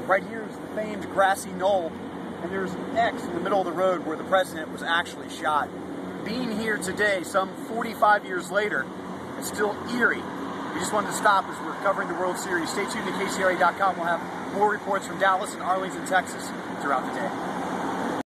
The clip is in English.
Right here is the famed Grassy Knoll, and there's an X in the middle of the road where the president was actually shot. Being here today, some 45 years later, is still eerie. We just wanted to stop as we're covering the World Series. Stay tuned to KCRA.com. We'll have more reports from Dallas and Arlington, Texas throughout the day.